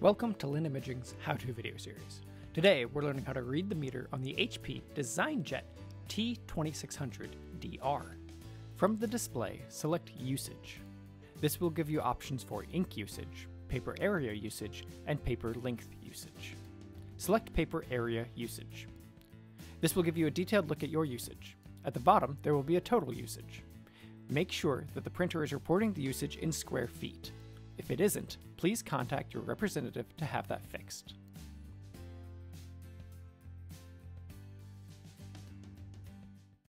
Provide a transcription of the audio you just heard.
Welcome to Lynn Imaging's How-To video series. Today we're learning how to read the meter on the HP DesignJet T2600 From the display, select Usage. This will give you options for ink usage, paper area usage, and paper length usage. Select Paper Area Usage. This will give you a detailed look at your usage. At the bottom, there will be a total usage. Make sure that the printer is reporting the usage in square feet. If it isn't, please contact your representative to have that fixed.